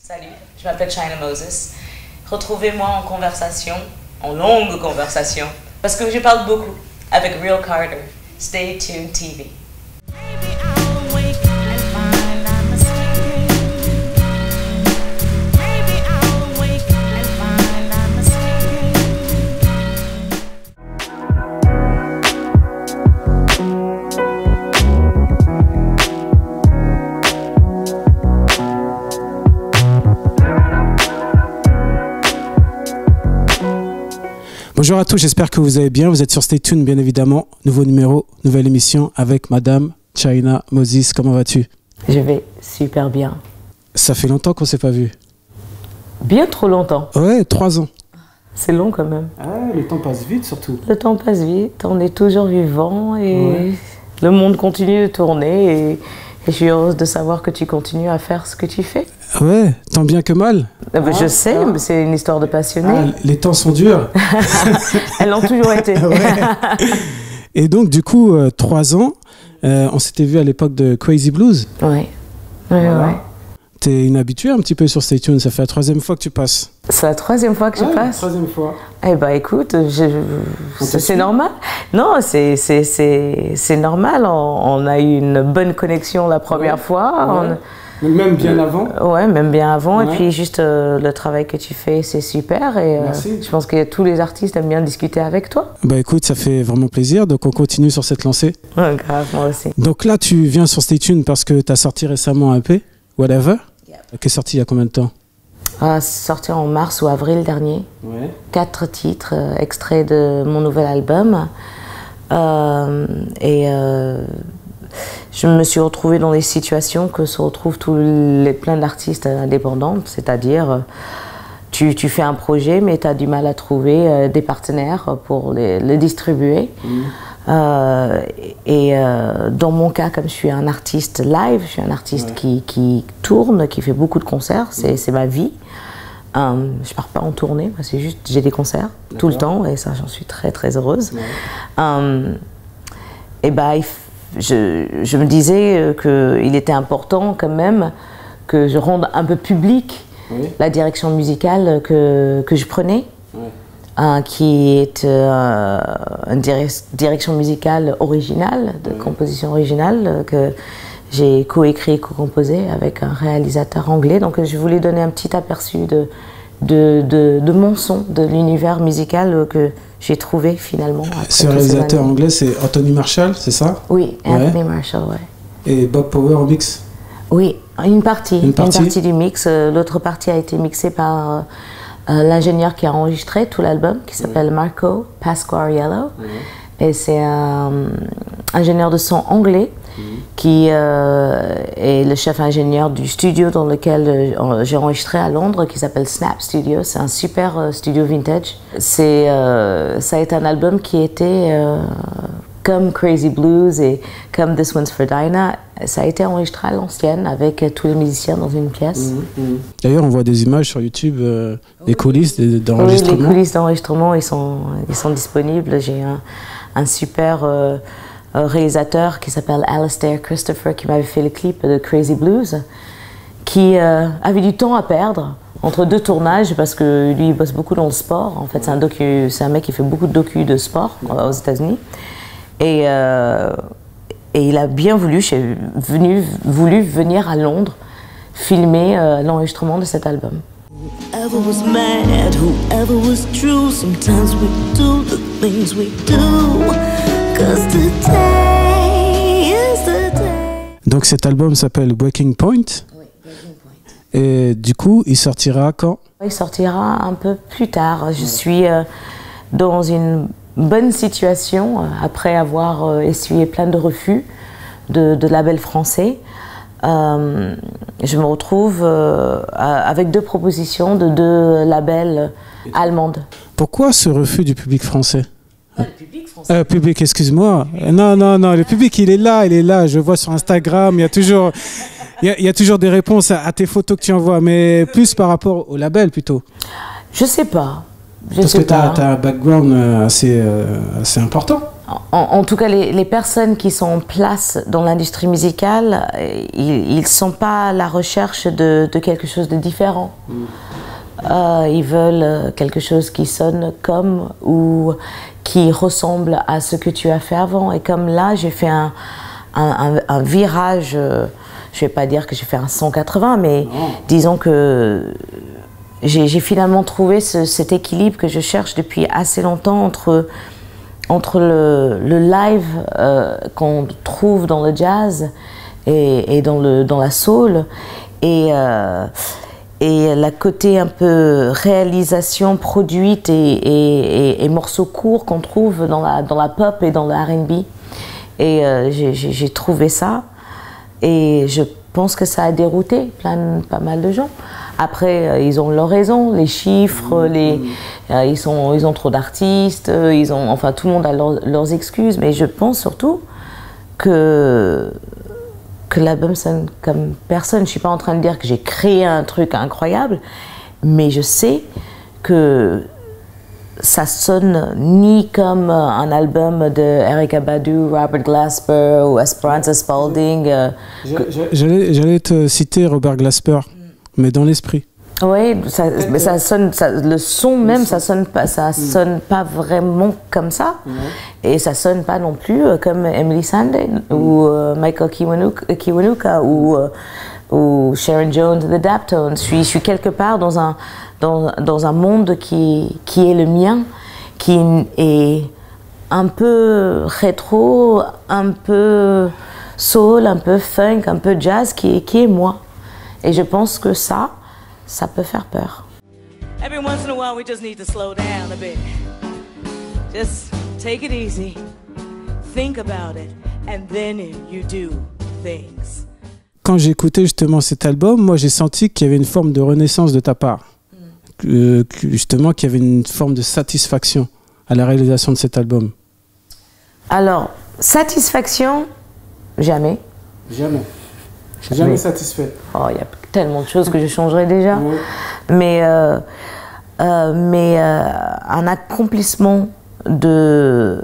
Salut, je m'appelle China Moses. Retrouvez-moi en conversation, en longue conversation, parce que je parle beaucoup avec Real Carter. Stay tuned TV. Bonjour à tous, j'espère que vous allez bien. Vous êtes sur Stay Tuned, bien évidemment. Nouveau numéro, nouvelle émission avec Madame China Moses. Comment vas-tu? Je vais super bien. Ça fait longtemps qu'on ne s'est pas vu. Bien trop longtemps. Ouais, 3 ans. C'est long quand même. Ah, le temps passe vite surtout. Le temps passe vite, on est toujours vivant et le monde continue de tourner et je suis heureuse de savoir que tu continues à faire ce que tu fais. Ouais, tant bien que mal. Je sais, mais c'est une histoire de passionné. Ah, les temps sont durs. Elles l'ont toujours été. Ouais. Et donc, du coup, 3 ans, on s'était vu à l'époque de Crazy Blues. Ouais. Voilà. T'es une habituée un petit peu sur Stay Tuned, ça fait la 3e fois que tu passes. C'est la 3e fois que je passe. 3e fois. Eh ben écoute, c'est normal. Non, c'est normal. On a eu une bonne connexion la première fois. Ouais. Même bien avant. Ouais, même bien avant. Ouais. Et puis juste le travail que tu fais, c'est super. Et je pense que tous les artistes aiment bien discuter avec toi. Bah écoute, ça fait vraiment plaisir. Donc on continue sur cette lancée. Ouais, grave, moi aussi. Donc là, tu viens sur Stay Tuned parce que tu as sorti récemment un EP, Whatever. Qui est sorti il y a combien de temps? Sorti en mars ou avril dernier. Ouais. 4 titres extraits de mon nouvel album. Je me suis retrouvée dans des situations que se retrouvent plein d'artistes indépendants, c'est-à-dire tu fais un projet mais tu as du mal à trouver des partenaires pour les distribuer. Dans mon cas, comme je suis un artiste live, je suis un artiste qui tourne, qui fait beaucoup de concerts, c'est ma vie. Je pars pas en tournée, c'est juste j'ai des concerts tout le temps et ça j'en suis très très heureuse. Je me disais qu'il était important quand même que je rende un peu public la direction musicale que je prenais. Qui est une direction musicale originale, de composition originale, que j'ai coécrit et co-composé avec un réalisateur anglais. Donc je voulais donner un petit aperçu de mon son, de l'univers musical que j'ai trouvé finalement. Ce réalisateur anglais, c'est Anthony Marshall, c'est ça? Oui, Anthony Marshall, ouais. Et Bob Power en mix? Oui, une partie du mix. L'autre partie a été mixée par l'ingénieur qui a enregistré tout l'album, qui s'appelle Marco Pasquariello. Et c'est un ingénieur de son anglais qui est le chef ingénieur du studio dans lequel j'ai enregistré à Londres, qui s'appelle Snap Studio. C'est un super studio vintage. Ça a été un album qui était comme Crazy Blues et comme This One's for Dinah. Ça a été enregistré à l'ancienne avec tous les musiciens dans une pièce. D'ailleurs, on voit des images sur YouTube, des coulisses d'enregistrement. Oui, les coulisses d'enregistrement, ils sont disponibles. J'ai un super réalisateur qui s'appelle Alastair Christopher qui m'avait fait le clip de Crazy Blues, qui avait du temps à perdre entre 2 tournages parce que lui, il bosse beaucoup dans le sport. En fait, c'est un mec qui fait beaucoup de docus de sport aux États-Unis. Et il a bien voulu venir à Londres filmer l'enregistrement de cet album. Whoever was mad, whoever was true, sometimes we do the things we do, 'cause today is the day. Donc cet album s'appelle Breaking Point. Oui, Breaking Point. Et du coup, il sortira quand? Il sortira un peu plus tard. Je suis dans une bonne situation après avoir essuyé plein de refus de labels français. Je me retrouve avec 2 propositions de 2 labels allemandes. Pourquoi ce refus du public français? Le public français. Public, excuse-moi. Non, le public il est là. Je vois sur Instagram, il y a toujours des réponses à tes photos que tu envoies, mais plus par rapport au label plutôt. Je sais pas. Parce que tu as un background assez important. en tout cas, les personnes qui sont en place dans l'industrie musicale, ils ne sont pas à la recherche de quelque chose de différent. Ils veulent quelque chose qui sonne comme ou qui ressemble à ce que tu as fait avant. Et comme là, j'ai fait un virage, je ne vais pas dire que j'ai fait un 180, mais disons que j'ai finalement trouvé cet équilibre que je cherche depuis assez longtemps entre le live qu'on trouve dans le jazz et dans la soul et la côté un peu réalisation produite et morceaux courts qu'on trouve dans la pop et dans le R&B. Et j'ai trouvé ça et je pense que ça a dérouté pas mal de gens. Après, ils ont leur raison, les chiffres, ils ont trop d'artistes, enfin tout le monde a leurs excuses, mais je pense surtout que l'album sonne comme personne. Je ne suis pas en train de dire que j'ai créé un truc incroyable, mais je sais que ça sonne ni comme un album de Erykah Badu, Robert Glasper ou Esperanza Spalding. J'allais te citer Robert Glasper, mais dans l'esprit. Oui, mais ça sonne, le son même, ça sonne pas vraiment comme ça, et ça sonne pas non plus comme Emily Sandé ou Michael Kiwanuka ou Sharon Jones The Daptones. Je suis quelque part dans un monde qui est le mien, qui est un peu rétro, un peu soul, un peu funk, un peu jazz, qui est moi. Et je pense que ça peut faire peur. Every once in a while, we just need to slow down a bit. Just take it easy, think about it, and then you do things. Quand j'ai écouté justement cet album, moi j'ai senti qu'il y avait une forme de renaissance de ta part. Justement, qu'il y avait une forme de satisfaction à la réalisation de cet album. Alors, satisfaction, jamais. Jamais satisfait. Oh, il y a tellement de choses que je changerais déjà. Oui. Mais un accomplissement de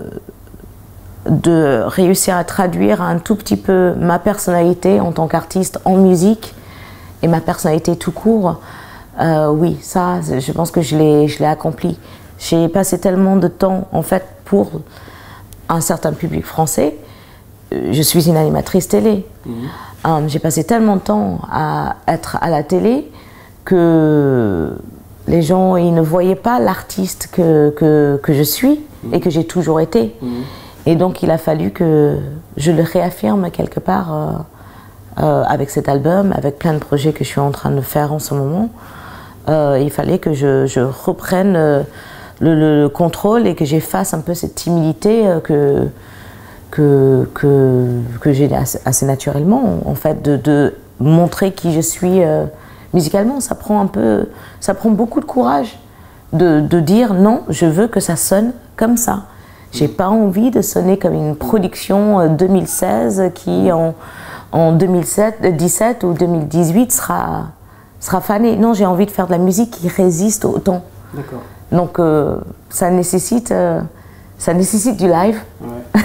réussir à traduire un tout petit peu ma personnalité en tant qu'artiste en musique et ma personnalité tout court, oui, ça, je pense que je l'ai accompli. J'ai passé tellement de temps, en fait, pour un certain public français. Je suis une animatrice télé. J'ai passé tellement de temps à être à la télé que les gens ils ne voyaient pas l'artiste que je suis et que j'ai toujours été. Et donc il a fallu que je le réaffirme quelque part avec cet album, avec plein de projets que je suis en train de faire en ce moment. Il fallait que je reprenne le contrôle et que j'efface un peu cette timidité que j'ai assez naturellement, en fait, de montrer qui je suis musicalement. Ça prend beaucoup de courage de dire non, je veux que ça sonne comme ça. J'ai pas envie de sonner comme une production 2016 qui en 2017 ou 2018 sera fanée. Non, j'ai envie de faire de la musique qui résiste au temps. D'accord. Donc ça nécessite du live. Ouais.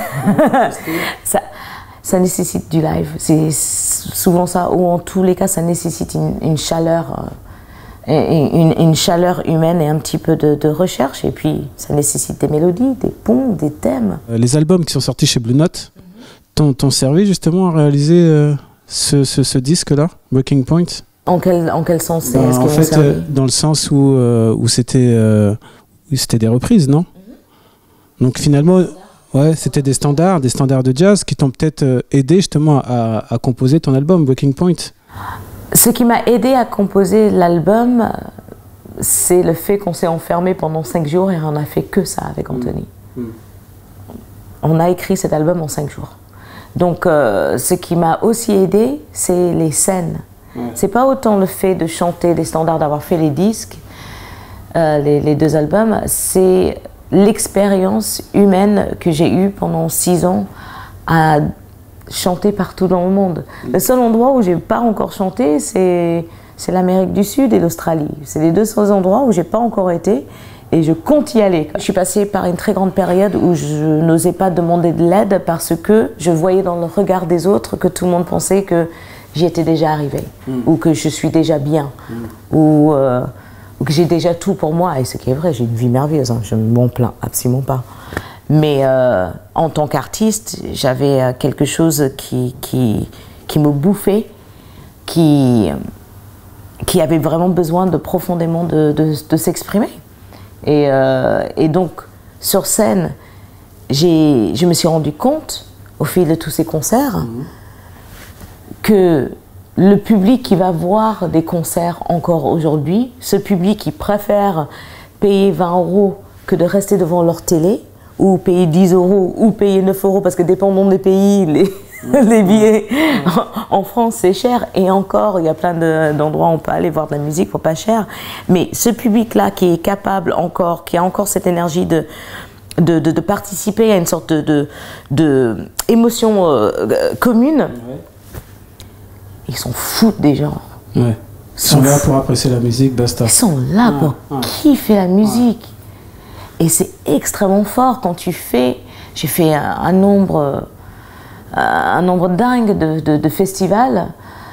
ça nécessite du live. C'est souvent ça, ou en tous les cas, ça nécessite une chaleur, une chaleur humaine et un petit peu de recherche. Et puis, ça nécessite des mélodies, des ponts, des thèmes. Les albums qui sont sortis chez Blue Note t'ont servi justement à réaliser ce disque-là, Breaking Point. En quel sens en fait, dans le sens où c'était des reprises, non? Donc finalement, ouais, c'était des standards de jazz qui t'ont peut-être aidé justement à composer ton album, Breaking Point. Ce qui m'a aidé à composer l'album, c'est le fait qu'on s'est enfermé pendant 5 jours et on n'a fait que ça avec Anthony. On a écrit cet album en 5 jours. Donc ce qui m'a aussi aidé, c'est les scènes. C'est pas autant le fait de chanter des standards, d'avoir fait les disques, les 2 albums, c'est l'expérience humaine que j'ai eue pendant 6 ans à chanter partout dans le monde. Le seul endroit où j'ai pas encore chanté, c'est l'Amérique du Sud et l'Australie. C'est les 2 seuls endroits où j'ai pas encore été et je compte y aller. Je suis passée par une très grande période où je n'osais pas demander de l'aide parce que je voyais dans le regard des autres que tout le monde pensait que j'y étais déjà arrivée, ou que je suis déjà bien, ou que j'ai déjà tout pour moi. Et ce qui est vrai, j'ai une vie merveilleuse, hein, je ne m'en plains absolument pas. Mais en tant qu'artiste, j'avais quelque chose qui me bouffait, qui avait vraiment besoin profondément de s'exprimer. Et donc, sur scène, je me suis rendu compte, au fil de tous ces concerts, que le public qui va voir des concerts encore aujourd'hui, ce public qui préfère payer 20 € que de rester devant leur télé, ou payer 10 € ou payer 9 €, parce que dépendant des pays, les billets en France c'est cher, et encore il y a plein d'endroits où on peut aller voir de la musique pour pas cher, mais ce public là qui est capable encore, qui a encore cette énergie de participer à une sorte de émotion commune, ils s'en foutent des genres. Ouais. Ils sont là pour apprécier la musique, basta. Ils sont là pour kiffer la musique. Et c'est extrêmement fort quand tu fais... J'ai fait un nombre dingue de festivals.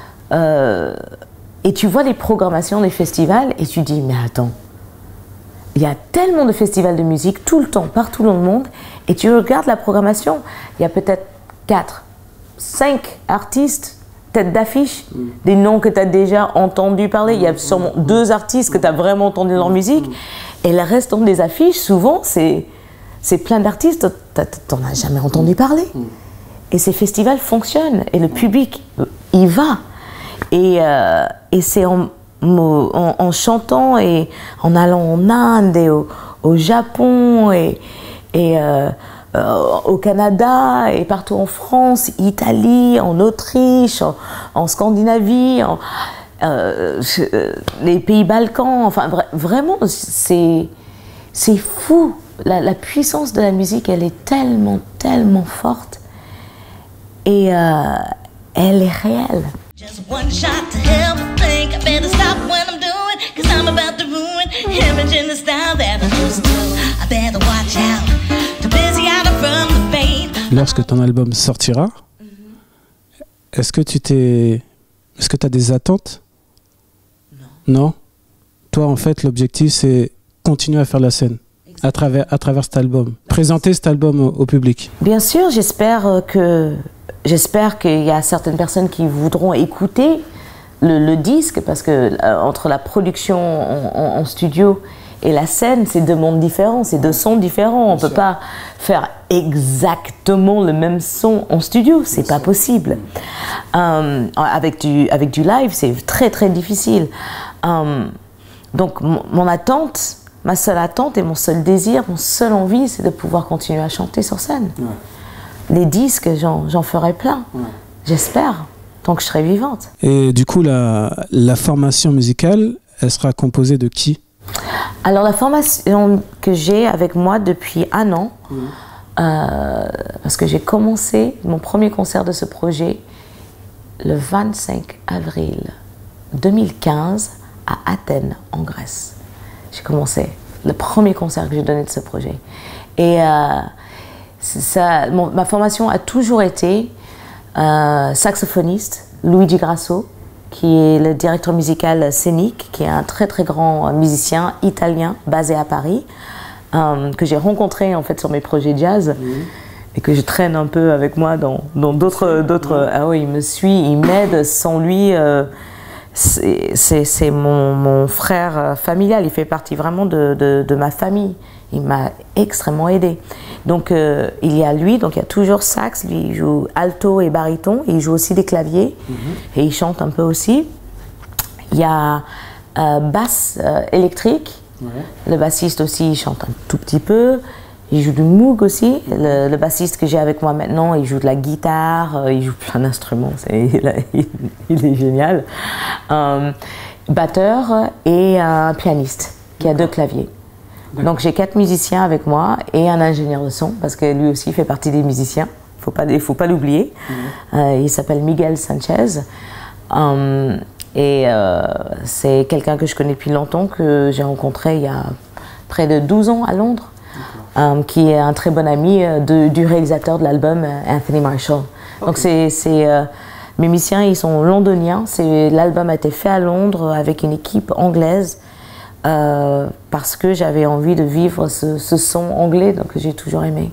Et tu vois les programmations des festivals et tu dis, mais attends, il y a tellement de festivals de musique tout le temps, partout dans le monde, et tu regardes la programmation, il y a peut-être 4, 5 artistes, tête d'affiche, des noms que tu as déjà entendu parler. Il y a sûrement 2 artistes que tu as vraiment entendu leur musique, et le reste des affiches, souvent, c'est plein d'artistes, tu n'en as jamais entendu parler. Et ces festivals fonctionnent, et le public, il va. Et c'est en chantant et en allant en Inde et au Japon et au Canada et partout en France, Italie, en Autriche, en Scandinavie, les pays Balkans, enfin vraiment c'est fou. La puissance de la musique, elle est tellement, tellement forte et elle est réelle. Just one shot to help me think. I better stop what I'm doing, 'cause I'm about to ruin image in the style that I used to. I better watch out, too busy out from the pain. Lorsque ton album sortira, est-ce que tu as des attentes? Non. Toi, en fait, l'objectif, c'est continuer à faire la scène à travers cet album, présenter cet album au public. Bien sûr, j'espère qu'il y a certaines personnes qui voudront écouter le disque, parce que entre la production en studio et la scène, c'est 2 mondes différents, c'est 2 sons différents. On ne peut pas faire exactement le même son en studio, c'est pas possible. Avec du live, c'est très très difficile. Donc mon attente, ma seule attente et mon seul désir, mon seule envie, c'est de pouvoir continuer à chanter sur scène. Ouais. Les disques, j'en ferai plein, j'espère, tant que je serai vivante. Et du coup, la formation musicale, elle sera composée de qui? Alors la formation que j'ai avec moi depuis 1 an, parce que j'ai commencé mon premier concert de ce projet le 25 avril 2015 à Athènes, en Grèce. J'ai commencé le premier concert que j'ai donné de ce projet. Et ma formation a toujours été saxophoniste, Luigi Grasso, qui est le directeur musical scénique, qui est un très très grand musicien italien basé à Paris, que j'ai rencontré en fait sur mes projets jazz et que je traîne un peu avec moi dans d'autres. Ah oui, il me suit, il m'aide. Sans lui, c'est mon frère familial. Il fait partie vraiment de ma famille. Il m'a extrêmement aidé. Donc il y a lui, donc il y a toujours sax, lui il joue alto et baryton, il joue aussi des claviers et il chante un peu aussi. Il y a basse électrique, le bassiste aussi il chante un tout petit peu, il joue du moog aussi, le bassiste que j'ai avec moi maintenant il joue de la guitare, il joue plein d'instruments, il est génial. Batteur et un pianiste qui a 2 claviers. Donc j'ai 4 musiciens avec moi et un ingénieur de son, parce que lui aussi fait partie des musiciens, il faut pas l'oublier. Il s'appelle Miguel Sanchez. C'est quelqu'un que je connais depuis longtemps, que j'ai rencontré il y a près de 12 ans à Londres, qui est un très bon ami du réalisateur de l'album, Anthony Marshall. Donc mes musiciens, ils sont londoniens. L'album a été fait à Londres avec une équipe anglaise parce que j'avais envie de vivre ce son anglais, donc j'ai toujours aimé.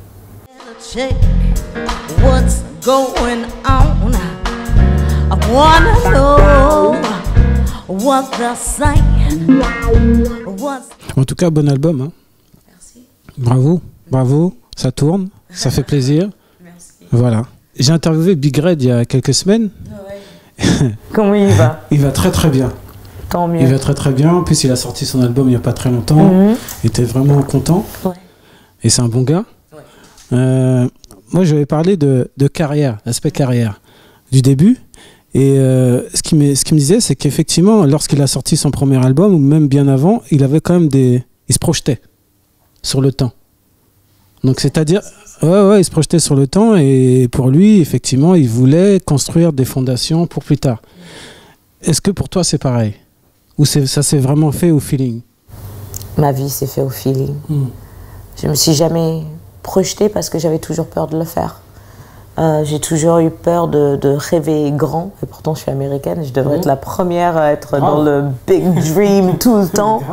What's going on? I wanna know what they're saying. En tout cas, bon album. Hein. Merci. Bravo, bravo. Ça tourne, ça fait plaisir. Merci. Voilà. J'ai interviewé Big Red il y a quelques semaines. Ouais. Comment il va? Il va très très bien. Tant mieux. Il va très très bien. En plus, il a sorti son album il n'y a pas très longtemps. Il était vraiment content. Ouais. Et c'est un bon gars. Ouais. Moi, je vais parler de carrière, l'aspect carrière du début. Et ce qui me disait, c'est qu'effectivement, lorsqu'il a sorti son premier album, ou même bien avant, il avait quand même il se projetait sur le temps. Donc, c'est-à-dire, ouais, il se projetait sur le temps. Et pour lui, effectivement, il voulait construire des fondations pour plus tard. Est-ce que pour toi, c'est pareil? Ou ça s'est vraiment fait au feeling? Ma vie s'est fait au feeling. Je me suis jamais projetée parce que j'avais toujours peur de le faire. J'ai toujours eu peur de rêver grand, et pourtant je suis américaine, je devrais être la première à être dans le big dream tout le temps.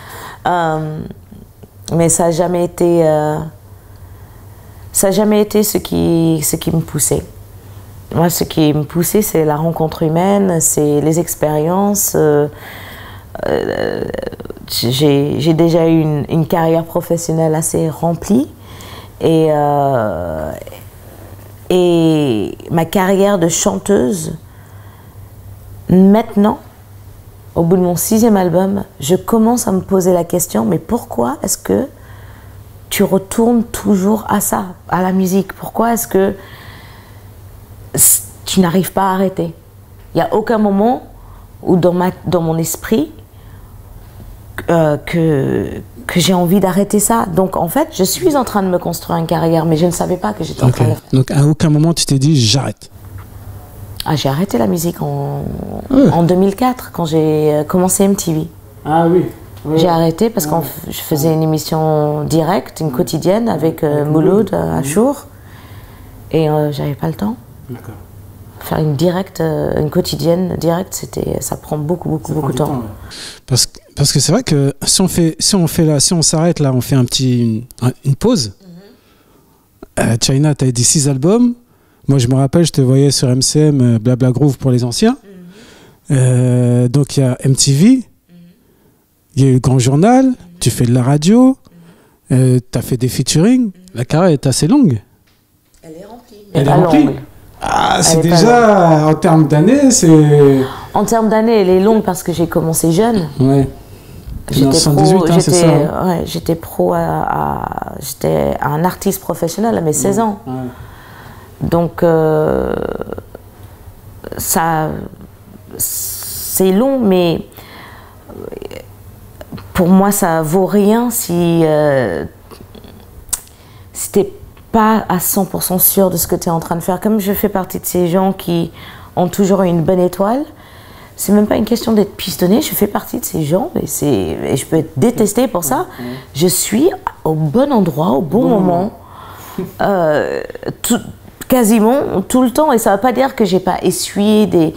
Mais ça n'a jamais été, ce qui me poussait. Moi, ce qui me poussait, c'est la rencontre humaine, c'est les expériences. J'ai déjà eu une carrière professionnelle assez remplie. Et ma carrière de chanteuse, maintenant, au bout de mon 6e album, je commence à me poser la question, mais pourquoi est-ce que tu retournes toujours à ça, à la musique? Pourquoi est-ce que tu n'arrives pas à arrêter? Il n'y a aucun moment où dans mon esprit que j'ai envie d'arrêter ça. Donc en fait, je suis en train de me construire une carrière, mais je ne savais pas que j'étais en train de le faire. Donc à aucun moment tu t'es dit j'arrête? J'ai arrêté la musique en 2004 quand j'ai commencé MTV. Ah oui. J'ai arrêté parce que je faisais une émission directe, une quotidienne avec Mouloud à Chour, et j'avais pas le temps. D'accord. Faire une quotidienne directe, ça prend beaucoup de temps. Ouais. Parce que c'est vrai que si on s'arrête là, on fait une pause. China, tu as dit 6 albums. Moi, je me rappelle, je te voyais sur MCM, Blabla Groove pour les anciens. Donc, il y a MTV, il y a eu le Grand Journal, tu fais de la radio, tu as fait des featuring. La carrière est assez longue. Elle est remplie. Elle est remplie. C'est déjà, en termes d'années, c'est... En termes d'années, elle est longue parce que j'ai commencé jeune. Ouais. J'étais 118, hein, c'est ça. Ouais, j'étais j'étais un artiste professionnel à mes 16 ans. Ouais. Donc, c'est long, mais pour moi, ça vaut rien si t'es pas à 100% sûr de ce que tu es en train de faire. Comme je fais partie de ces gens qui ont toujours eu une bonne étoile, c'est même pas une question d'être pistonné, je fais partie de ces gens et je peux être détestée pour ça. Je suis au bon endroit, au bon moment, quasiment tout le temps, et ça ne veut pas dire que j'ai pas essuyé des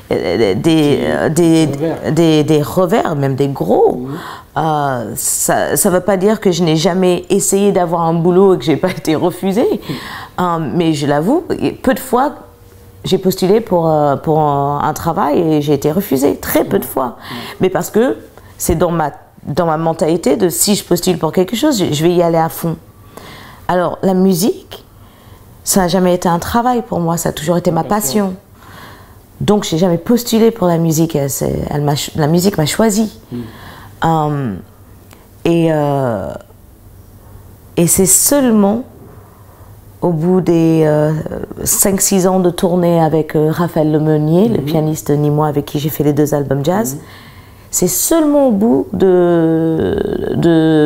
revers, même des gros. Ça ne veut pas dire que je n'ai jamais essayé d'avoir un boulot et que je n'ai pas été refusée. Mais je l'avoue, peu de fois, j'ai postulé pour un travail et j'ai été refusée. Très peu de fois. Mais parce que c'est dans ma mentalité de si je postule pour quelque chose, je vais y aller à fond. Alors, la musique, ça n'a jamais été un travail pour moi, ça a toujours été ma passion. Donc, je n'ai jamais postulé pour la musique. La musique m'a choisi. Et c'est seulement au bout des 5-6 ans de tournée avec Raphaël Lemonnier, le pianiste nîmois avec qui j'ai fait les 2 albums jazz, c'est seulement au bout de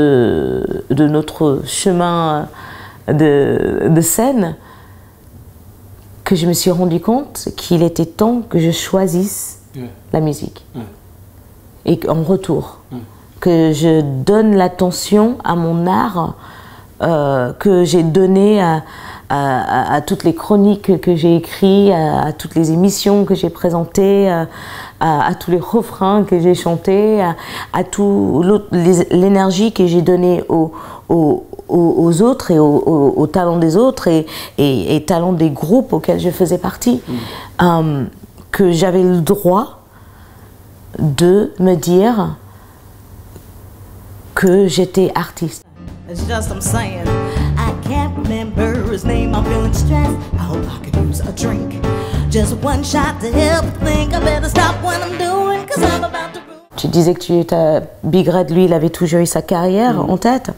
notre chemin de scène que je me suis rendu compte qu'il était temps que je choisisse la musique. Et en retour, que je donne l'attention à mon art que j'ai donné à toutes les chroniques que j'ai écrites, à toutes les émissions que j'ai présentées, à tous les refrains que j'ai chantés, à tout l'énergie que j'ai donnée aux autres et aux talents des autres et talents des groupes auxquels je faisais partie, que j'avais le droit de me dire que j'étais artiste. It's just I'm saying I can't remember his name. I'm feeling stressed. I hope I could use a drink. Just one shot to help think. I better stop what I'm doing, 'cause I'm about to. Tu disais que Big Red, lui, il avait toujours eu sa carrière en tête.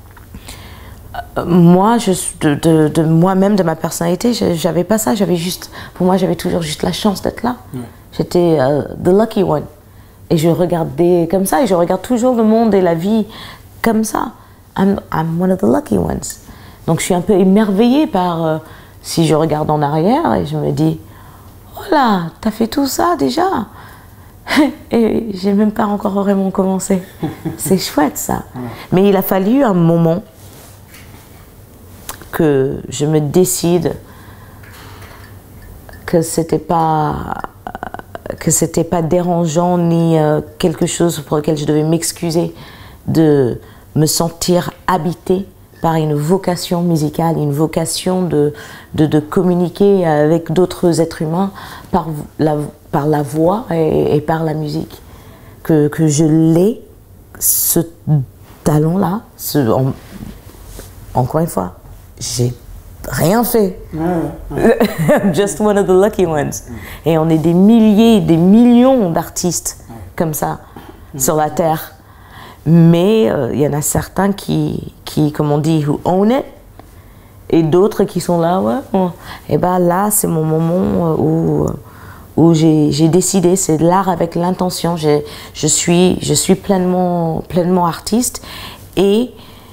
Moi, de moi-même, de ma personnalité, j'avais pas ça. Pour moi, j'avais toujours juste la chance d'être là. J'étais the lucky one. Et je regardais comme ça, et je regarde toujours le monde et la vie comme ça. I'm one of the lucky ones. Donc je suis un peu émerveillée par, si je regarde en arrière et je me dis, oh là, t'as fait tout ça déjà. Et j'ai même pas encore vraiment commencé. C'est chouette ça. Mais il a fallu un moment que je me décide que c'était pas dérangeant ni quelque chose pour lequel je devais m'excuser de me sentir habitée par une vocation musicale, une vocation de communiquer avec d'autres êtres humains par la voix et par la musique. Que je l'ai, ce talent-là, encore une fois, j'ai rien fait. I'm just one of the lucky ones. Et on est des milliers, des millions d'artistes comme ça sur la Terre. Mais il y en a certains qui, comme on dit, who own it, et d'autres qui sont là, ouais. Et ben là, c'est mon moment où j'ai décidé, c'est de l'art avec l'intention. Je suis pleinement artiste et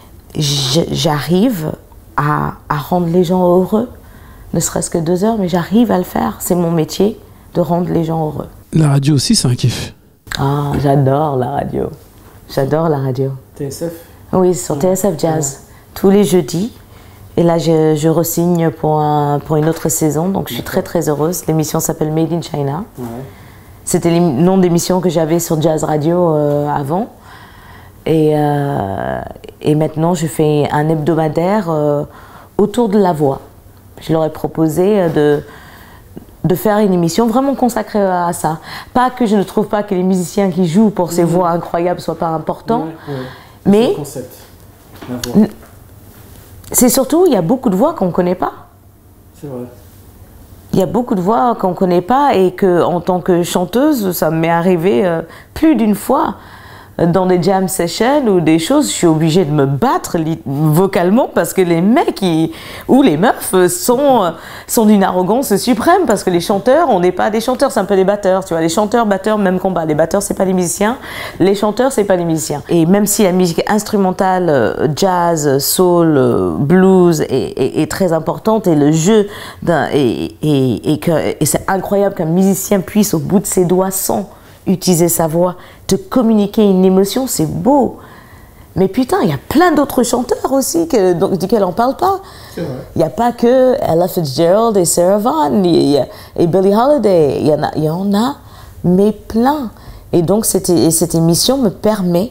j'arrive à rendre les gens heureux, ne serait-ce que 2 heures, mais j'arrive à le faire. C'est mon métier de rendre les gens heureux. La radio aussi, c'est un kiff. Ah, j'adore la radio. J'adore la radio. TSF? Oui, sur TSF Jazz, tous les jeudis. Et là, je re-signe pour une autre saison, donc je suis très très heureuse. L'émission s'appelle Made in China. Ouais. C'était le nom d'émission que j'avais sur Jazz Radio avant. Et maintenant, je fais un hebdomadaire autour de la voix. Je leur ai proposé de faire une émission vraiment consacrée à ça. Pas que je ne trouve pas que les musiciens qui jouent pour ces voix incroyables soient pas importants, mais le concept, la voix. C'est surtout, il y a beaucoup de voix qu'on ne connaît pas. C'est vrai. Il y a beaucoup de voix qu'on ne connaît pas et qu'en tant que chanteuse, ça m'est arrivé plus d'une fois dans des jam sessions ou des choses, je suis obligée de me battre vocalement parce que les mecs ou les meufs sont d'une arrogance suprême parce que les chanteurs, on n'est pas des chanteurs, c'est un peu des batteurs, tu vois. Les chanteurs, batteurs, même combat. Les batteurs, c'est pas les musiciens. Les chanteurs, c'est pas les musiciens. Et même si la musique instrumentale, jazz, soul, blues est très importante et le jeu et c'est incroyable qu'un musicien puisse au bout de ses doigts sans utiliser sa voix, te communiquer une émotion, c'est beau. Mais putain, il y a plein d'autres chanteurs aussi duquel on ne parle pas. Il n'y a pas que Ella Fitzgerald et Sarah Vaughan et Billie Holiday. Il y en a, mais plein. Et donc cette émission me permet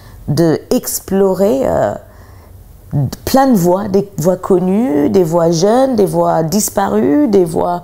d'explorer plein de voix, des voix connues, des voix jeunes, des voix disparues, des voix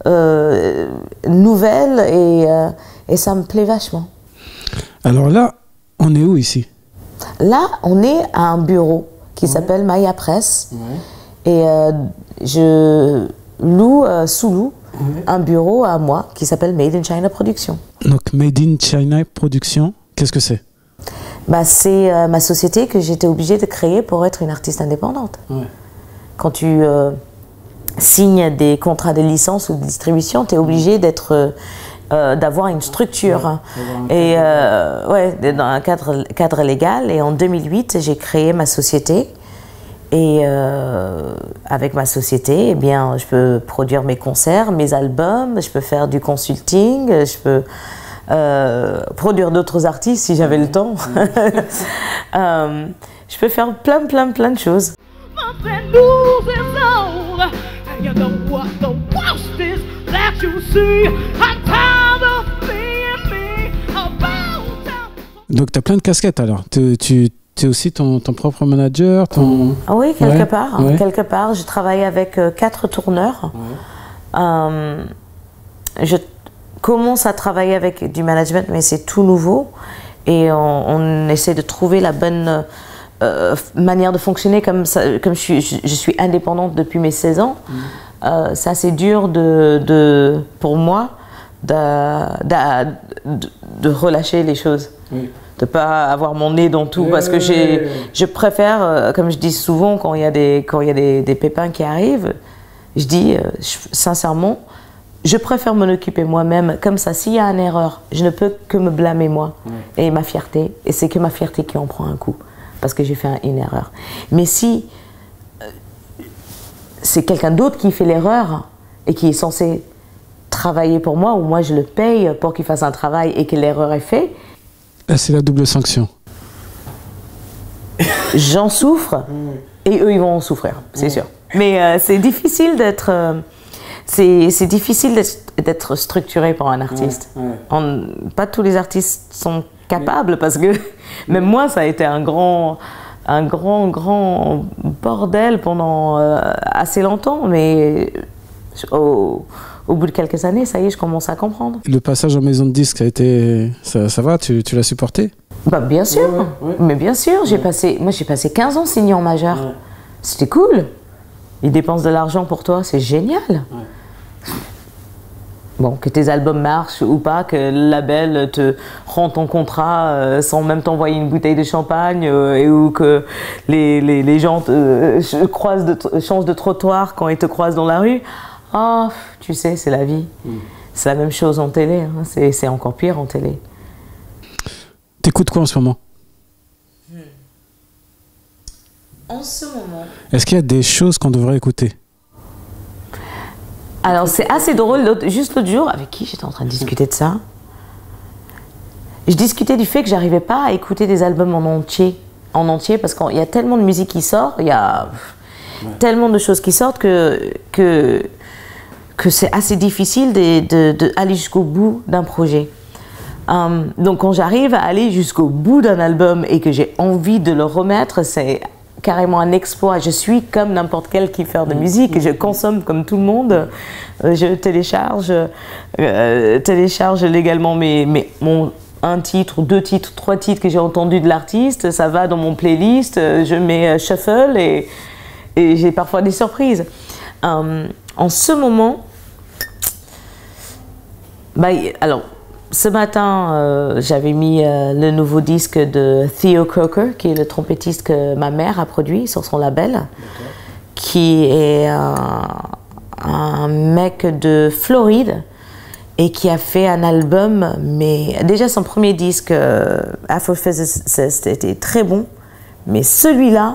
nouvelles et ça me plaît vachement. Alors là, on est où ici? Là, on est à un bureau qui s'appelle Maya Press. Et je sous-loue un bureau à moi qui s'appelle Made in China Production. Donc Made in China Production, qu'est-ce que c'est? C'est ma société que j'étais obligée de créer pour être une artiste indépendante. Quand tu signes des contrats de licence ou de distribution, tu es obligé d'avoir une structure et dans un cadre légal. Et en 2008, j'ai créé ma société. Et avec ma société, eh bien, je peux produire mes concerts, mes albums, je peux faire du consulting, je peux produire d'autres artistes si j'avais le temps. Je peux faire plein de choses. Donc tu as plein de casquettes alors. Tu es aussi ton propre manager Ah oui, quelque part. Ouais. Quelque part, je travaille avec 4 tourneurs. Ouais. Je commence à travailler avec du management, mais c'est tout nouveau. Et on essaie de trouver la bonne manière de fonctionner. Comme je suis indépendante depuis mes 16 ans, c'est assez dur pour moi de relâcher les choses. Oui. De ne pas avoir mon nez dans tout, parce que je préfère, comme je dis souvent, quand il y a des pépins qui arrivent, je dis sincèrement, je préfère m'en occuper moi-même. Comme ça, s'il y a une erreur, je ne peux que me blâmer moi et ma fierté. Et c'est que ma fierté qui en prend un coup, parce que j'ai fait une erreur. Mais si c'est quelqu'un d'autre qui fait l'erreur et qui est censé travailler pour moi, ou moi je le paye pour qu'il fasse un travail et que l'erreur est faite, c'est la double sanction. J'en souffre et eux ils vont en souffrir, c'est sûr. Mais c'est difficile d'être d'être structuré pour un artiste. Pas tous les artistes sont capables, parce que même moi ça a été un grand bordel pendant assez longtemps, mais au bout de quelques années, ça y est, je commence à comprendre. Le passage en maison de disque, ça va, tu l'as supporté? Bah, bien sûr, mais bien sûr. J'ai passé 15 ans signant majeur. Ouais. C'était cool. Ils dépensent de l'argent pour toi, c'est génial. Ouais. Bon, que tes albums marchent ou pas, que le label te rend ton contrat sans même t'envoyer une bouteille de champagne, ou que les gens changent de trottoir quand ils te croisent dans la rue. Ah, oh, tu sais, c'est la vie. C'est la même chose en télé. Hein. C'est encore pire en télé. T'écoutes quoi en ce moment? En ce moment... Est-ce qu'il y a des choses qu'on devrait écouter? Alors, c'est assez drôle. Juste l'autre jour, avec qui j'étais en train de discuter de ça? Je discutais du fait que j'arrivais pas à écouter des albums en entier, parce qu'il y a tellement de musique qui sort, il y a tellement de choses qui sortent que c'est assez difficile d'aller jusqu'au bout d'un projet. Donc quand j'arrive à aller jusqu'au bout d'un album et que j'ai envie de le remettre, c'est carrément un exploit. Je suis comme n'importe quel kiffeur de musique, je consomme comme tout le monde, je télécharge légalement un titre, 2 titres, 3 titres que j'ai entendus de l'artiste, ça va dans mon playlist, je mets shuffle et j'ai parfois des surprises. En ce moment, alors, ce matin, j'avais mis le nouveau disque de Theo Croker, qui est le trompettiste que ma mère a produit sur son label, qui est un mec de Floride et qui a fait un album, mais déjà son premier disque, Afrophysicist, était très bon, mais celui-là,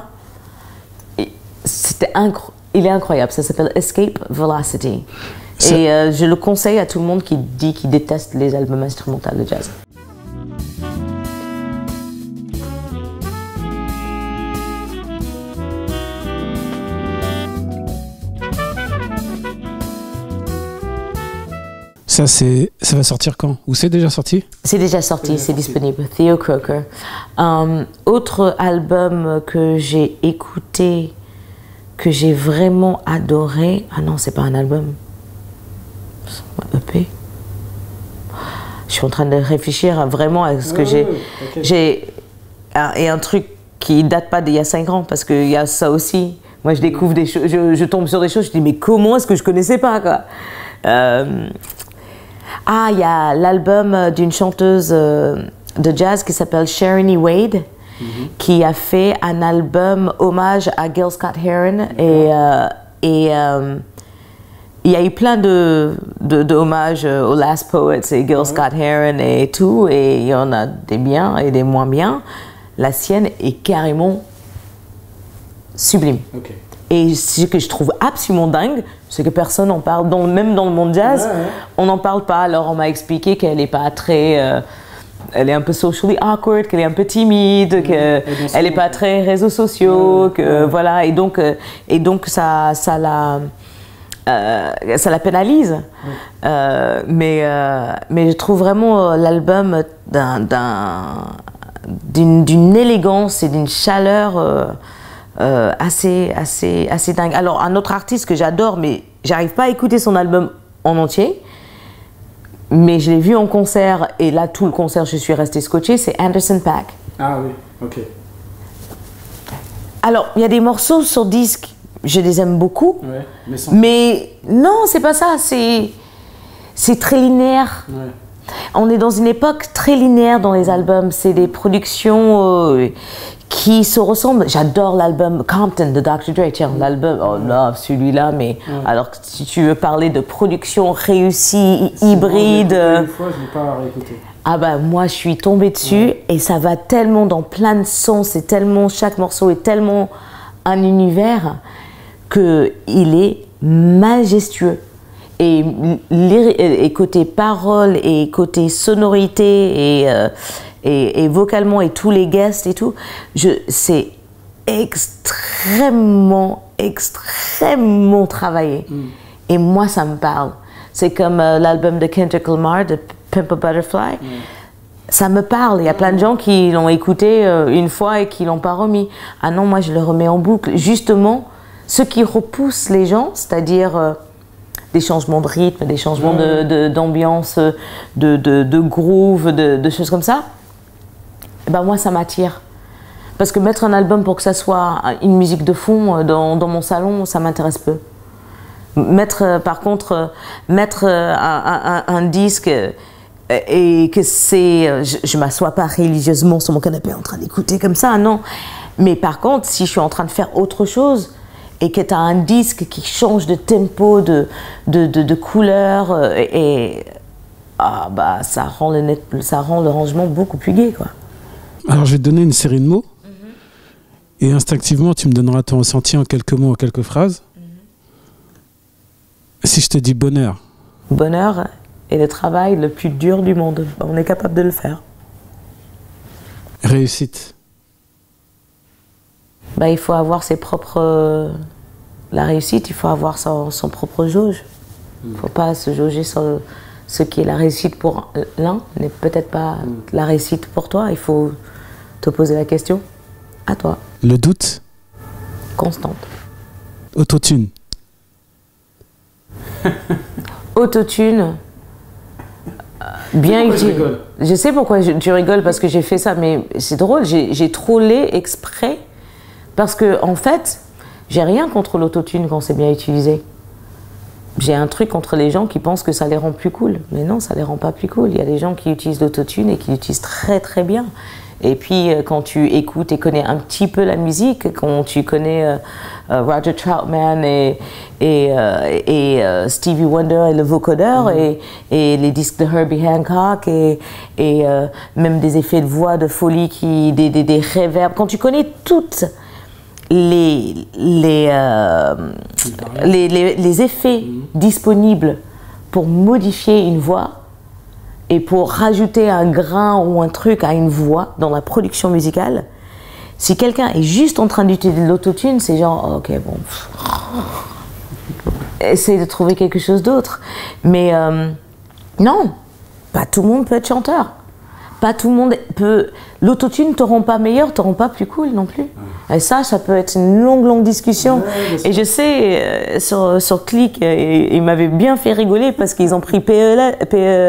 il est incroyable, ça s'appelle Escape Velocity. Et je le conseille à tout le monde qui dit qu'il déteste les albums instrumentaux de jazz. Ça va sortir quand? Ou c'est déjà sorti? C'est déjà sorti, c'est disponible. Theo Croker. Autre album que j'ai écouté, que j'ai vraiment adoré. Ah non, c'est pas un album. EP. Je suis en train de réfléchir vraiment à ce que j'ai. Et un truc qui date pas d'il y a 5 ans, parce qu'il y a ça aussi. Moi, je découvre des choses, je tombe sur des choses, je dis, mais comment est-ce que je connaissais pas, quoi? Il y a l'album d'une chanteuse de jazz qui s'appelle Sharonee Wade, qui a fait un album hommage à Gil Scott-Heron, et il y a eu plein de hommages aux Last Poets et Gil Scott-Heron et tout, et il y en a des biens et des moins bien. La sienne est carrément sublime. Et ce que je trouve absolument dingue, c'est que personne n'en parle, même dans le monde jazz, on n'en parle pas. Alors on m'a expliqué qu'elle n'est pas très... elle est un peu socially awkward, qu'elle est un peu timide, qu'elle n'est pas très réseaux sociaux, voilà. Et donc ça la pénalise. Mais je trouve vraiment l'album d'une élégance et d'une chaleur assez dingue. Alors un autre artiste que j'adore, mais j'arrive pas à écouter son album en entier, mais je l'ai vu en concert et là tout le concert je suis restée scotchée, c'est Anderson .Paak. Ah oui, ok. Alors il y a des morceaux sur disque, je les aime beaucoup, mais non, c'est pas ça, c'est très linéaire. On est dans une époque très linéaire dans les albums, c'est des productions qui se ressemblent. J'adore l'album Compton de Dr. Dre, tiens, l'album, oh là, celui-là, mais alors si tu veux parler de production réussie, hybride... Une fois, je n'ai pas réécouté. Ah bah moi je suis tombée dessus et ça va tellement dans plein de sens, c'est tellement, chaque morceau est tellement un univers qu'il est majestueux. Et côté parole et côté sonorité et vocalement et tous les guests et tout, c'est extrêmement travaillé. Et moi ça me parle. C'est comme l'album de Kendrick Lamar, de Pimp a Butterfly. Ça me parle. Il y a plein de gens qui l'ont écouté une fois et qui l'ont pas remis. Ah non, moi je le remets en boucle. Justement, ce qui repousse les gens, c'est-à-dire des changements de rythme, des changements d'ambiance, de groove, de choses comme ça, ben moi ça m'attire. Parce que mettre un album pour que ça soit une musique de fond dans mon salon, ça m'intéresse peu. Par contre, mettre un disque et que c'est... Je m'assois pas religieusement sur mon canapé en train d'écouter comme ça, non. Mais par contre, si je suis en train de faire autre chose et que tu as un disque qui change de tempo, de couleur, bah, ça rend le rangement beaucoup plus gai, quoi. Alors, je vais te donner une série de mots. Et instinctivement, tu me donneras ton ressenti en quelques mots, en quelques phrases. Si je te dis bonheur. Bonheur est le travail le plus dur du monde. On est capable de le faire. Réussite. Bah, il faut avoir ses propres... La réussite, il faut avoir son propre jauge. Il ne faut pas se jauger sur ce qui est la réussite pour l'un, n'est peut-être pas la réussite pour toi. Il faut te poser la question à toi. Le doute. Constante. Autotune. Autotune. Bien utile. Je sais pourquoi tu rigoles, parce que j'ai fait ça, mais c'est drôle, j'ai trollé exprès, parce que en fait, j'ai rien contre l'autotune quand c'est bien utilisé. J'ai un truc contre les gens qui pensent que ça les rend plus cool. Mais non, ça les rend pas plus cool. Il y a des gens qui utilisent l'autotune et qui l'utilisent très très bien. Et puis quand tu écoutes et connais un petit peu la musique, quand tu connais Roger Troutman et Stevie Wonder et le vocodeur et les disques de Herbie Hancock et même des effets de voix de folie, des reverbs, quand tu connais toutes les effets disponibles pour modifier une voix et pour rajouter un grain ou un truc à une voix dans la production musicale, si quelqu'un est juste en train d'utiliser l'autotune, c'est genre, ok, bon, essaye de trouver quelque chose d'autre. Mais non, pas tout le monde peut être chanteur. Pas tout le monde peut... L'autotune ne te rend pas meilleur, te rend pas plus cool non plus. Et ça peut être une longue discussion. Et je sais, sur Click, ils m'avaient bien fait rigoler parce qu'ils ont pris PNL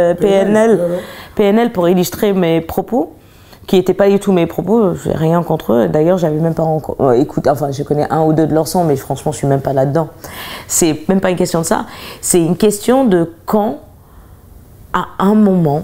pour illustrer mes propos, qui n'étaient pas du tout mes propos. J'ai rien contre eux. D'ailleurs, j'avais même pas écouté. Enfin, je connais un ou deux de leurs sons, mais franchement, je suis même pas là-dedans. C'est même pas une question de ça. C'est une question de quand, à un moment,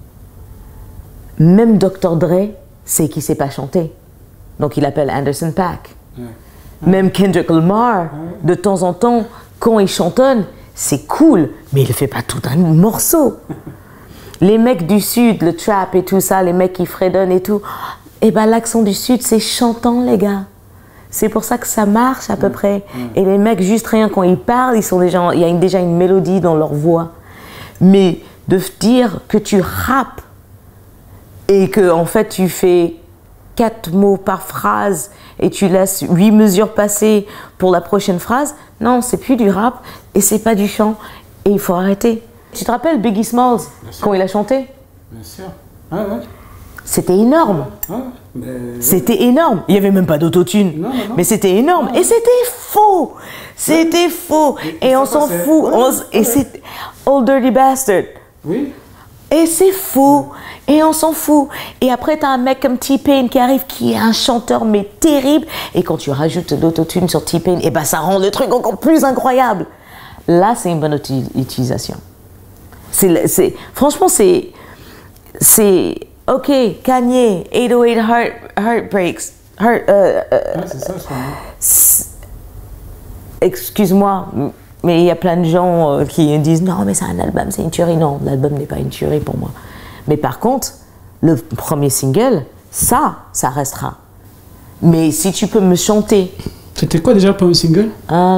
même Dr. Dre sait qu'il ne sait pas chanter. Donc il appelle Anderson .Paak. Même Kendrick Lamar, de temps en temps, quand il chantonne, c'est cool, mais il ne fait pas tout un morceau. Les mecs du Sud, le trap et tout ça, les mecs qui fredonnent et tout, eh ben l'accent du Sud, c'est chantant, les gars. C'est pour ça que ça marche à peu près. Et les mecs, juste rien, quand ils parlent, il y a déjà une mélodie dans leur voix. Mais de dire que tu rappes et que en fait tu fais 4 mots par phrase et tu laisses 8 mesures passer pour la prochaine phrase, non, c'est plus du rap et c'est pas du chant. Et il faut arrêter. Tu te rappelles Biggie Smalls, quand il a chanté? Bien sûr. Ah ouais. C'était énorme. C'était énorme. Il n'y avait même pas d'autotune. Mais c'était énorme. Et c'était faux. C'était faux. Et on s'en fout. Et c'est Old Dirty Bastard. Oui. Et c'est faux. Et on s'en fout. Et après, tu as un mec comme T-Pain qui arrive, qui est un chanteur, mais terrible. Et quand tu rajoutes de l'autotune sur T-Pain, et ben ça rend le truc encore plus incroyable. Là, c'est une bonne utilisation. Franchement, c'est OK, Kanye, 808 Heartbreaks. C'est ça, je crois. Excuse-moi, mais il y a plein de gens qui disent non, mais c'est un album, c'est une tuerie. Non, l'album n'est pas une tuerie pour moi. Mais par contre, le premier single, ça restera. Mais si tu peux me chanter. C'était quoi déjà le premier single?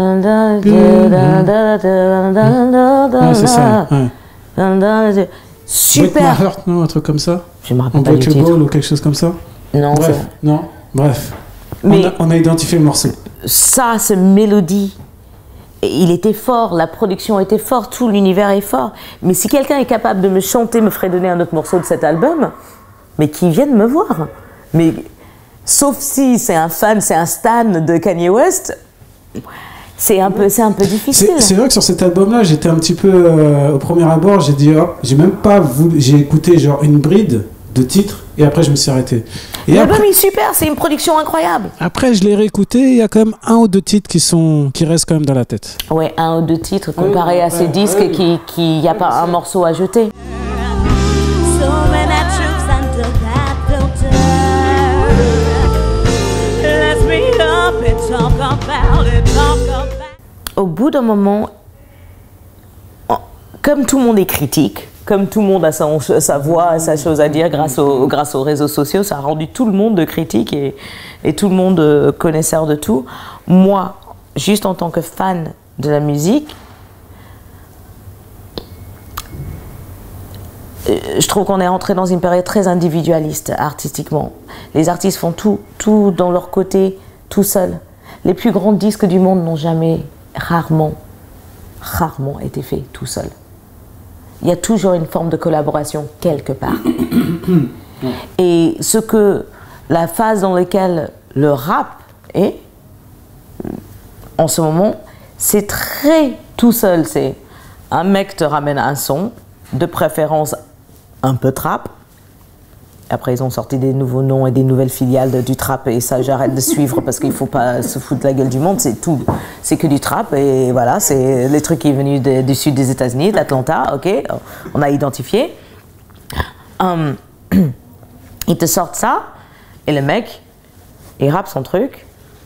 C'est ça. Ouais. Super. Break My Heart, non, un truc comme ça. Je me rappelle pas du titre. titre. Ou quelque chose comme ça. Non. Bref, non. Bref. Mais on a identifié le morceau. Ça, cette mélodie, il était fort, la production était forte, tout l'univers est fort. Mais si quelqu'un est capable de me chanter, me ferait donner un autre morceau de cet album, mais qu'il vienne me voir. Mais sauf si c'est un fan, c'est un stan de Kanye West. C'est un peu difficile. C'est vrai que sur cet album-là, j'étais un petit peu au premier abord, j'ai dit, oh, j'ai écouté genre une bride de titres et après je me suis arrêté. L'album est super, c'est une production incroyable. Après, je l'ai réécouté, il y a quand même 1 ou 2 titres qui restent quand même dans la tête. Ouais, 1 ou 2 titres comparé à ces disques qui n'y a pas un morceau à jeter. Au bout d'un moment, comme tout le monde est critique, comme tout le monde a sa voix, sa chose à dire grâce aux réseaux sociaux, ça a rendu tout le monde critique et tout le monde connaisseur de tout. Moi, juste en tant que fan de la musique, je trouve qu'on est rentré dans une période très individualiste artistiquement. Les artistes font tout dans leur côté, tout seuls. Les plus grands disques du monde n'ont jamais, rarement été faits tout seuls. Il y a toujours une forme de collaboration quelque part. Et la phase dans laquelle le rap est, en ce moment, c'est très tout seul. C'est un mec te ramène un son, de préférence un peu trap. Après, ils ont sorti des nouveaux noms et des nouvelles filiales du trap et ça, j'arrête de suivre parce qu'il ne faut pas se foutre de la gueule du monde. C'est tout, c'est que du trap et voilà, c'est les trucs qui est venu du sud des États-Unis, d'Atlanta, ok, on a identifié. Ils te sortent ça et le mec, il rappe son truc.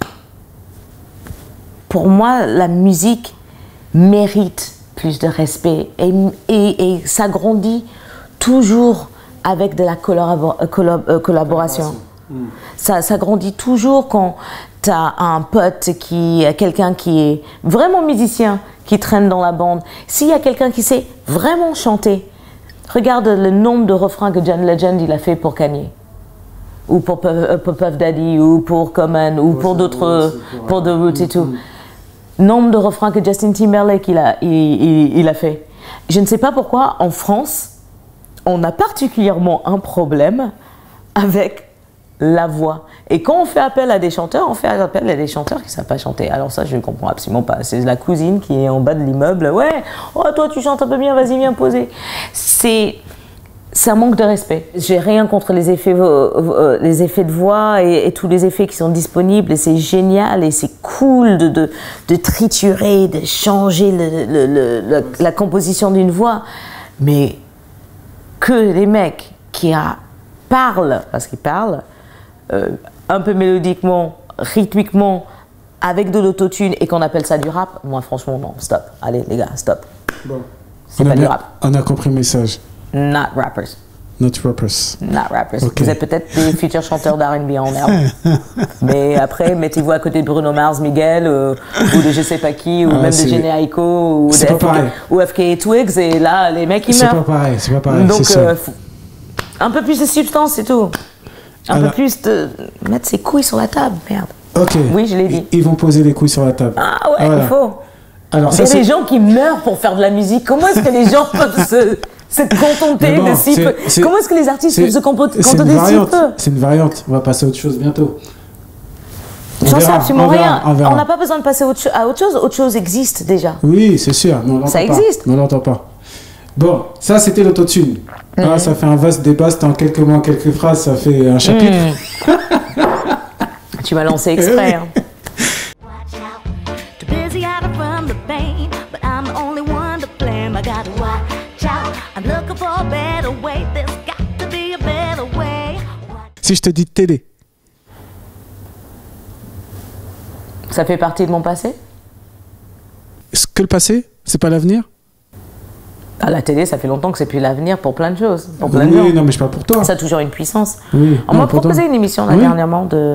Pour moi, la musique mérite plus de respect et ça grandit toujours avec de la collaboration. Ça grandit toujours quand tu as un pote quelqu'un qui est vraiment musicien, qui traîne dans la bande. S'il y a quelqu'un qui sait vraiment chanter, regarde le nombre de refrains que John Legend il a fait pour Kanye, ou pour Puff Daddy, ou pour Common, ou pour d'autres, pour The Roots et tout. Nombre de refrains que Justin Timberlake il a fait. Je ne sais pas pourquoi en France, on a particulièrement un problème avec la voix. Et quand on fait appel à des chanteurs, on fait appel à des chanteurs qui ne savent pas chanter. Alors ça, je ne comprends absolument pas. C'est la cousine qui est en bas de l'immeuble. Ouais, oh toi tu chantes un peu bien, vas-y viens poser. C'est un manque de respect. J'ai rien contre les effets de voix et tous les effets qui sont disponibles. Et c'est génial et c'est cool de triturer, de changer la composition d'une voix. Mais que les mecs qui parlent, parce qu'ils parlent, un peu mélodiquement, rythmiquement, avec de l'autotune et qu'on appelle ça du rap, moi franchement non, stop. Allez les gars, stop. Bon. C'est pas du rap. On a compris le message. Not rappers. Not rappers. Not rappers. Okay. Vous êtes peut-être des futurs chanteurs d'R&B en herbe. Mais après, mettez-vous à côté de Bruno Mars, Miguel, ou de je sais pas qui, ou même de Jhené Aiko, ou FK Twigs, et là, les mecs, ils meurent. C'est pas pareil. Donc, un peu plus de substance, c'est tout. Un peu plus de... mettre ses couilles sur la table, merde. Ok. Oui, je l'ai dit. Ils vont poser les couilles sur la table. Ah ouais, voilà. Il faut. Alors, il y a des gens qui meurent pour faire de la musique. Comment est-ce que les gens peuvent se contenter de si peu? Comment est-ce que les artistes peuvent se contenter de si peu? C'est une variante. On va passer à autre chose bientôt. J'en sais absolument rien. On n'a pas besoin de passer à autre chose. Autre chose existe déjà. Oui, c'est sûr. Ça existe. On l'entend pas. Bon, ça c'était l'autotune. Ah, ça fait un vaste débat. C'était en quelques mots, en quelques phrases. Ça fait un chapitre. Tu m'as lancé exprès. Hein. Si je te dis télé. Ça fait partie de mon passé? Est-ce que le passé, c'est pas l'avenir? Ah, la télé, ça fait longtemps que c'est plus l'avenir pour plein de choses. Pour plein de gens. Non, mais je parle pour toi. Ça a toujours une puissance. Oui, on m'a proposé une émission là, dernièrement de...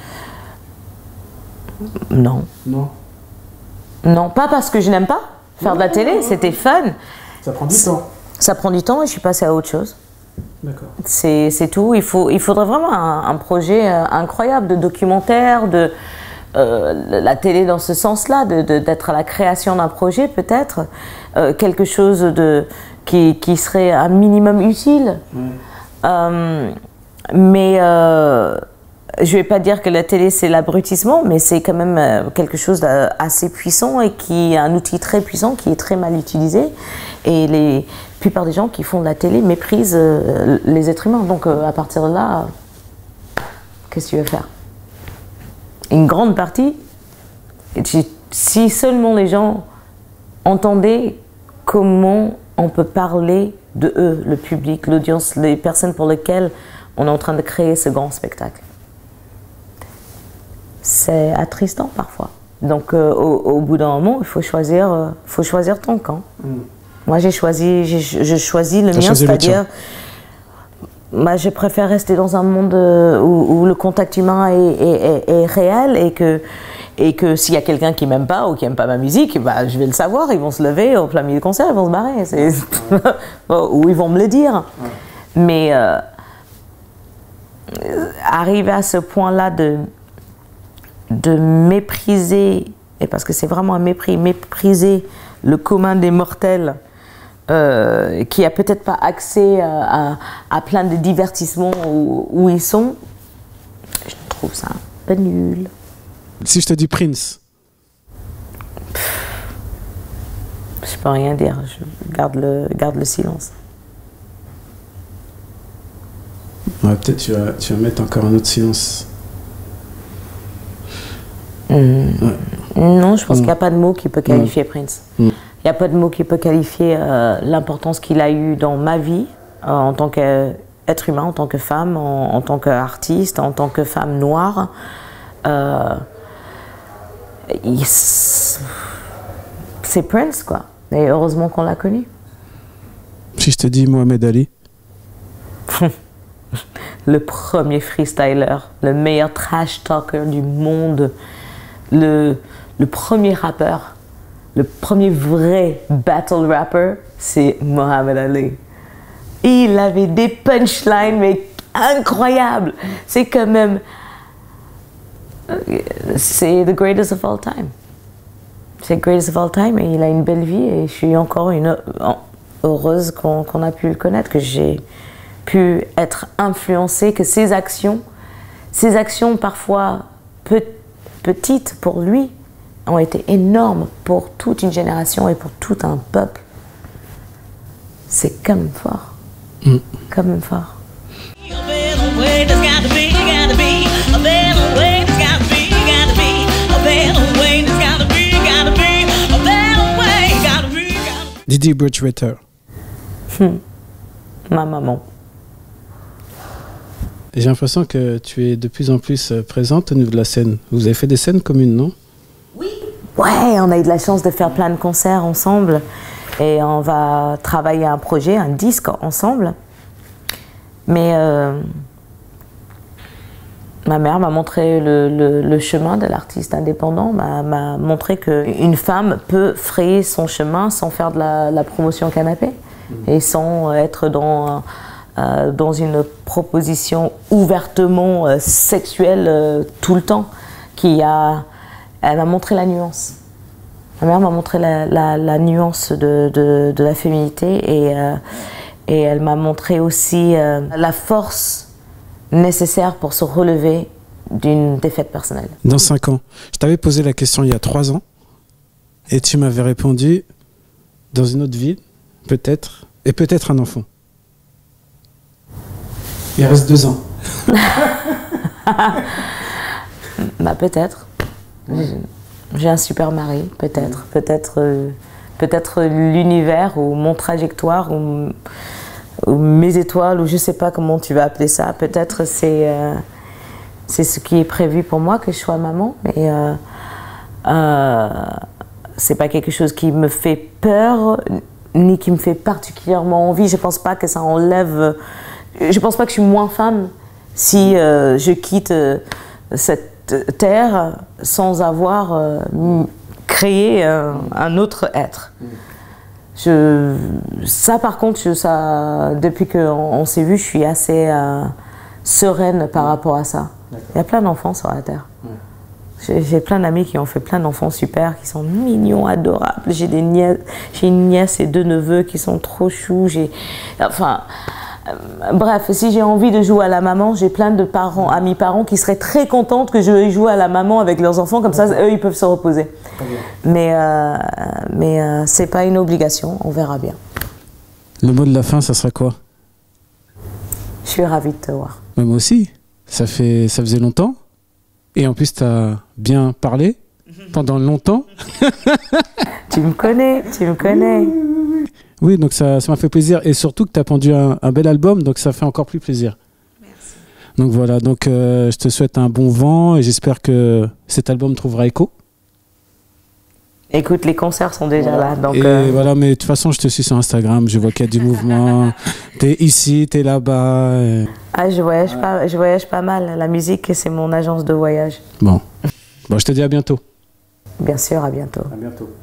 Non. Non, pas parce que je n'aime pas faire de la télé, c'était fun. Ça prend du temps. Ça prend du temps et je suis passée à autre chose. D'accord. C'est tout. Il faudrait vraiment un projet incroyable de documentaire, de la télé dans ce sens-là, d'être à la création d'un projet peut-être, quelque chose qui serait un minimum utile. Mais je vais pas dire que la télé c'est l'abrutissement, mais c'est quand même quelque chose d'assez puissant et qui est un outil très puissant qui est très mal utilisé. Et la plupart des gens qui font de la télé méprisent les êtres humains. Donc à partir de là, qu'est-ce que tu veux faire? Une grande partie, si seulement les gens entendaient comment on peut parler de eux, le public, l'audience, les personnes pour lesquelles on est en train de créer ce grand spectacle. C'est attristant parfois. Donc au bout d'un moment, il faut choisir ton camp. Moi j'ai choisi le mien, c'est-à-dire moi je préfère rester dans un monde où le contact humain est réel et que s'il y a quelqu'un qui m'aime pas ou qui aime pas ma musique, bah, je vais le savoir, ils vont se lever au plein milieu du concert, ils vont se barrer. Ou ils vont me le dire. Mais arriver à ce point-là de mépriser, et parce que c'est vraiment un mépris, mépriser le commun des mortels qui a peut-être pas accès à plein de divertissements où ils sont, je trouve ça un peu nul. Si je te dis Prince? Je peux rien dire, je garde le silence. Ouais, peut-être tu vas mettre encore un autre silence. Non, je pense qu'il n'y a pas de mot qui peut qualifier Prince. Il n'y a pas de mot qui peut qualifier l'importance qu'il a eue dans ma vie en tant qu'être humain, en tant que femme, en tant qu'artiste, en tant que femme noire. C'est Prince, quoi. Et heureusement qu'on l'a connu. Si je te dis Mohamed Ali? Le premier freestyler, le meilleur trash talker du monde, le premier rappeur, le premier vrai battle rapper, c'est Mohamed Ali. Il avait des punchlines, mais incroyables. C'est quand même... C'est the greatest of all time. C'est the greatest of all time et il a une belle vie et je suis encore heureuse qu'on a pu le connaître, que j'ai pu être influencée, que ses actions parfois petites pour lui, ont été énormes pour toute une génération et pour tout un peuple. C'est quand même fort. Quand même fort. Didi Bridgewater. Ma maman. J'ai l'impression que tu es de plus en plus présente au niveau de la scène. Vous avez fait des scènes communes, non? Oui. Ouais, on a eu de la chance de faire plein de concerts ensemble. Et on va travailler un projet, un disque ensemble. Mais ma mère m'a montré le chemin de l'artiste indépendant, m'a montré qu'une femme peut frayer son chemin sans faire de la promotion canapé et sans être dans une proposition ouvertement sexuelle tout le temps. Elle m'a montré la nuance. Ma mère m'a montré la nuance de la féminité et elle m'a montré aussi la force nécessaire pour se relever d'une défaite personnelle. Dans 5 ans, je t'avais posé la question il y a 3 ans et tu m'avais répondu dans une autre ville, peut-être, et peut-être un enfant. Il reste 2 ans. Bah peut-être. J'ai un super mari, peut-être. Peut-être l'univers ou mon trajectoire ou mes étoiles, ou je sais pas comment tu vas appeler ça. Peut-être c'est ce qui est prévu pour moi, que je sois maman, mais c'est pas quelque chose qui me fait peur, ni qui me fait particulièrement envie. Je pense pas que ça enlève... Je pense pas que je suis moins femme si je quitte cette terre sans avoir créé un autre être. Ça par contre, depuis qu'on s'est vu, je suis assez sereine par rapport à ça. Il y a plein d'enfants sur la terre. J'ai plein d'amis qui ont fait plein d'enfants super, qui sont mignons, adorables. J'ai une nièce et 2 neveux qui sont trop choux. Bref, si j'ai envie de jouer à la maman, j'ai plein de amis-parents qui seraient très contentes que je joue à la maman avec leurs enfants, comme ça, eux, ils peuvent se reposer. Mais c'est pas une obligation, on verra bien. Le mot de la fin, ça sera quoi? Je suis ravie de te voir. Mais moi aussi, ça faisait longtemps. Et en plus, tu as bien parlé pendant longtemps. Tu me connais. Oui, donc ça m'a fait plaisir. Et surtout que tu as pondu un bel album, donc ça fait encore plus plaisir. Merci. Donc voilà, je te souhaite un bon vent et j'espère que cet album trouvera écho. Écoute, les concerts sont déjà là. Donc et voilà, mais de toute façon, je te suis sur Instagram, je vois qu'il y a du mouvement. T'es ici, t'es là-bas. Et... Ah, je voyage pas mal. La musique, c'est mon agence de voyage. Bon, je te dis à bientôt. Bien sûr, à bientôt. À bientôt.